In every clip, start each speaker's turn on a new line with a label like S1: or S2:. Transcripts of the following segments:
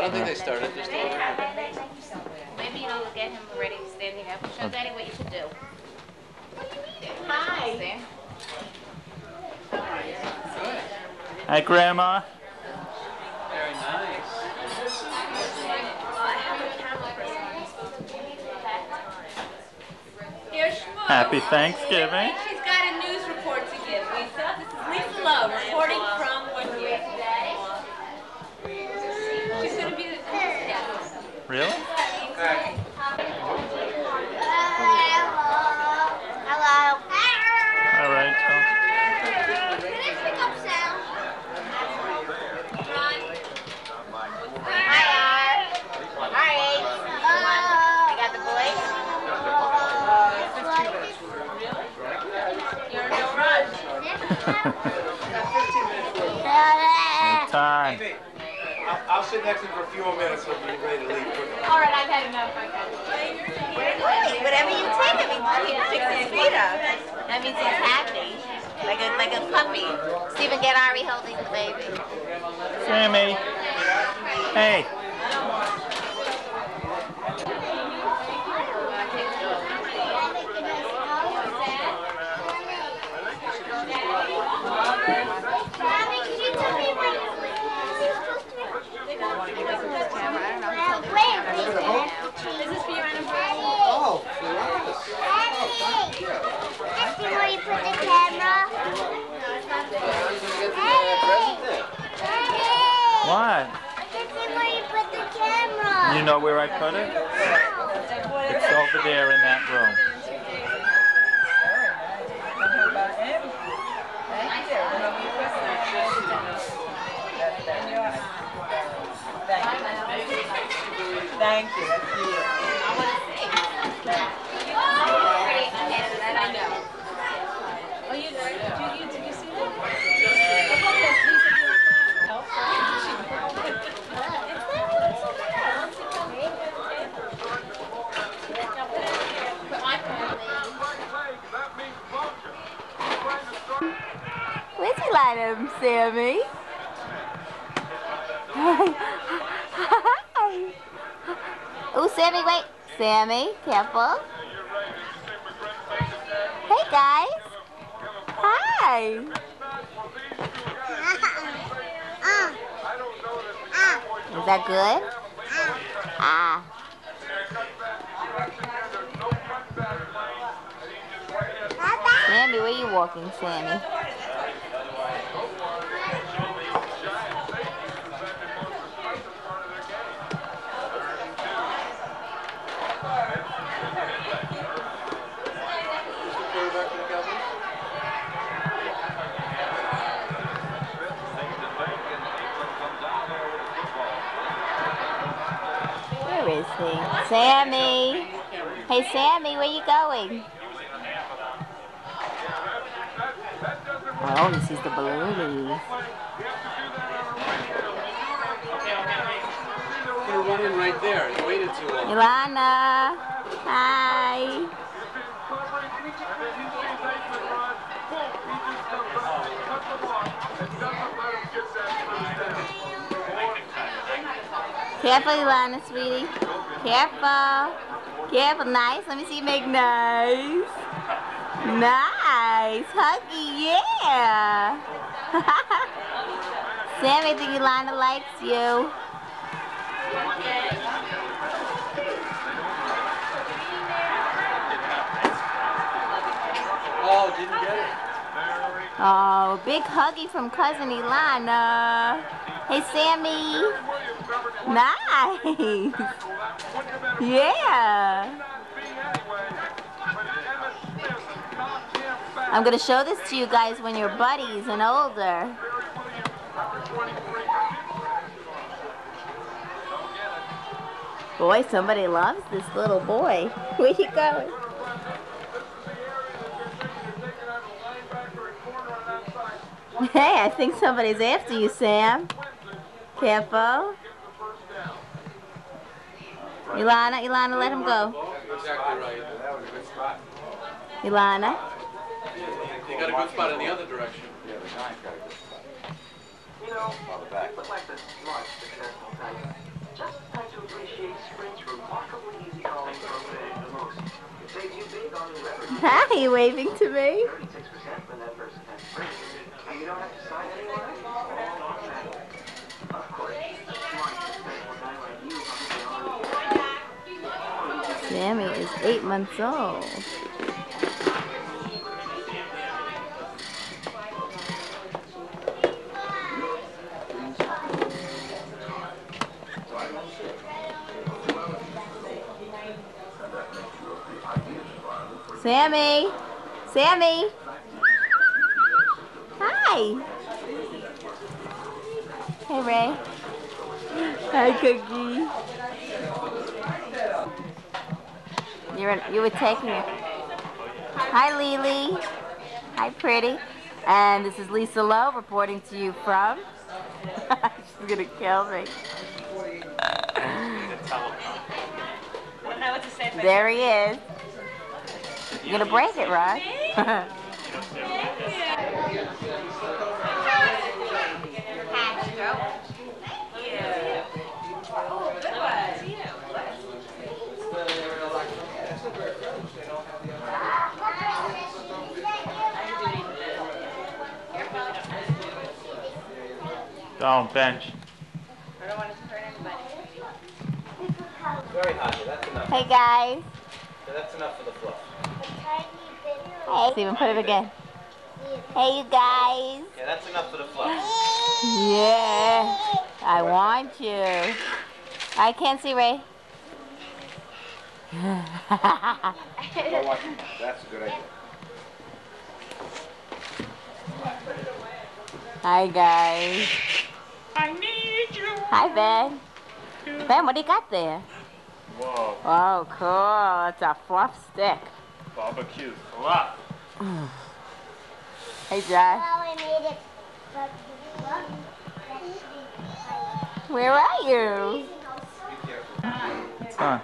S1: don't think they started. They're still over.
S2: Maybe you'll get him ready standing up. Show Daddy what you should do.
S3: Hi.
S1: Good.
S4: Hi, Grandma.
S1: Very nice.
S5: Happy Thanksgiving.
S3: She's got a news report to give, Lisa. This is Lisa Lowe reporting from Woodbury today. She's going to be the guest.
S5: Really?
S1: Okay.
S2: Hello.
S5: All right. Time.
S6: I'll sit next to him for a few more minutes so we'll be ready to leave.
S3: All right, I've had enough.
S2: Whatever you take him, he sticks his feet up. That means he's happy. Like a puppy. Stephen, get Ari holding the baby.
S5: Sammy. Hey.
S6: Oh, for us.
S7: Daddy, where you put the camera?
S5: What?
S7: Daddy, where you put the camera?
S5: You know where I put it? It's over there in that room.
S8: Thank you.
S2: Where's he let him, Sammy? Oh, Sammy, wait. Sammy, careful. Hey, guys. Hi. Is that good? Ah. Sammy, where you walking, Sammy? Where is he? Sammy! Hey, Sammy, where you going? Oh, he sees the balloonies.
S1: You're running right there. You waited too long.
S2: Ilana! Hi! Careful, Ilana, sweetie. Careful. Careful. Nice. Let me see you make nice. Nice. Huggy, yeah. Sam, I think Ilana likes you.
S1: Oh, didn't get it.
S2: Oh, big huggy from cousin Ilana. Hey, Sammy. Nice. Yeah. I'm going to show this to you guys when you're buddies and older. Boy, somebody loves this little boy. Where you going? Hey, I think somebody's after you, Sam. Careful. Ilana, let him go.
S1: Exactly right. That was a good spot.
S2: Ilana.
S1: You got a good spot in the other direction.
S6: Yeah, the guy's got a good spot.
S9: You know,
S6: On the back.
S9: but like the smart, successful type,
S2: Hi, you waving to me? Sammy is 8 months old. Sammy! Sammy! Hi! Hey, Ray. Hi, Cookie. You were taking it. Hi, Lily. Hi, pretty. And this is Lisa Lowe reporting to you from... She's gonna kill me. There he is. You're gonna break it, right?
S5: Don't bench.
S3: I don't want to hurt anybody.
S6: Very hot, that's enough.
S2: Hey, guys.
S6: That's enough for the fluff.
S2: Hey, Steven, put it again. Hey, you guys.
S6: Yeah, that's enough for the fluff.
S2: Yeah, I want you. I can't see Ray.
S6: That's a good idea.
S2: Hi, guys.
S5: I need you.
S2: Hi, Ben. Ben, what do you got there?
S5: Whoa.
S2: Oh, cool. It's a fluff stick.
S5: Barbecue fluff.
S2: Hey, Josh.
S7: Well, I made it. But
S2: Where are you?
S5: It's on.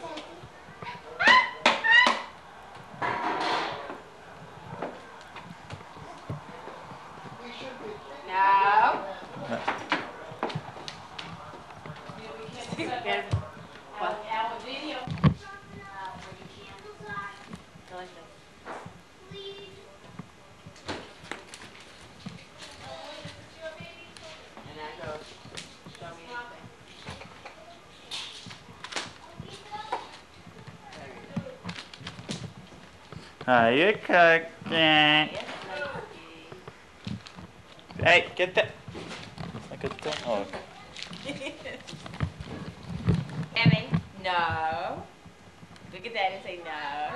S5: Are you cooking? Hey, get that. Like a dog.
S3: Emmy, no. Look at that and say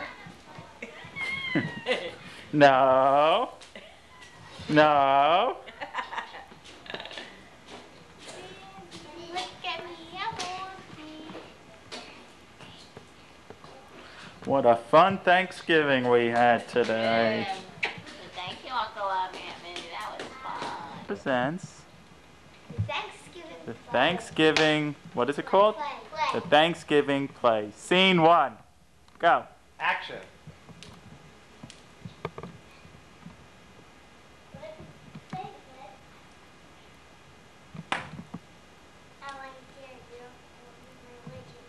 S3: no.
S5: No. No.
S7: look at me, I won't be.
S5: What a fun Thanksgiving we had today.
S2: Thank you, Uncle Aunt Mindy. That was fun.
S5: Presents
S7: Thanksgiving.
S5: the Thanksgiving, what is it called?
S7: Play.
S5: The Thanksgiving play. Scene 1. Go.
S6: Action.
S7: I want to hear you. My religion.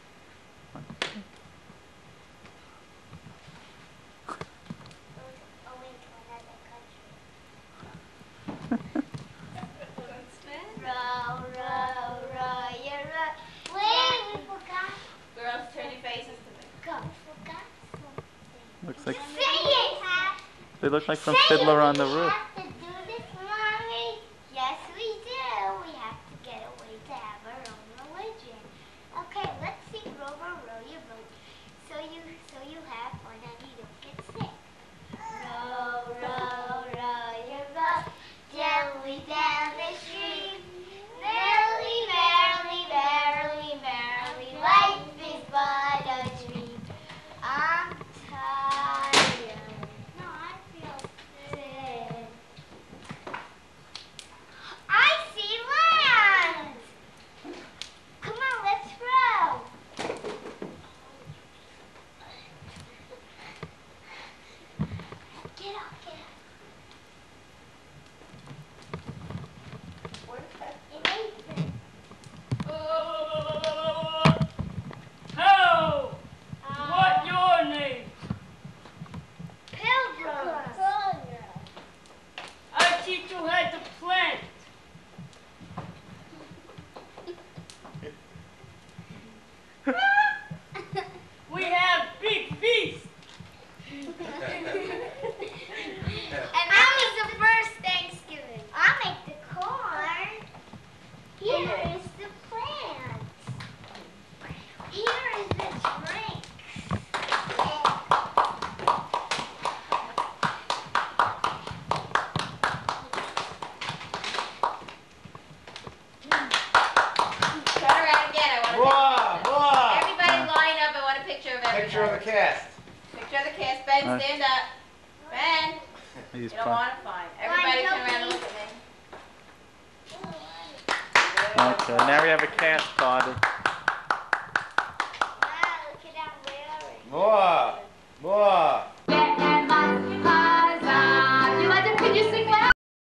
S7: Away to another country. Row, row, row, you row. Wait, we forgot.
S3: Girls, turn your faces to me.
S7: Go. We forgot something.
S5: Looks like
S7: Say it.
S5: they look like from
S7: Say it.
S5: Fiddler on the Roof.
S7: We have to do this, Mommy. Yes, we do. We have to get away to have our own religion. Okay, let's sing row, row, row your boat. So you have fun and you don't get sick. Row, row, row your boat gently down the stream. Merrily, merrily, merrily, merrily, life is but a dream. I'm tired. No, I feel sick. Here is the plant. Here is the drink.
S3: Turn around again. I want
S6: More.
S3: everybody line up. I want a picture of everybody.
S6: Picture of the cast.
S3: Picture of the cast. Ben,
S5: Nice.
S3: stand up. Ben,
S5: He's
S3: you don't
S5: fine.
S3: want to find. Everybody turn around and look at me.
S5: Okay, now we have a cast party.
S7: Wow, look at that wearing.
S6: More.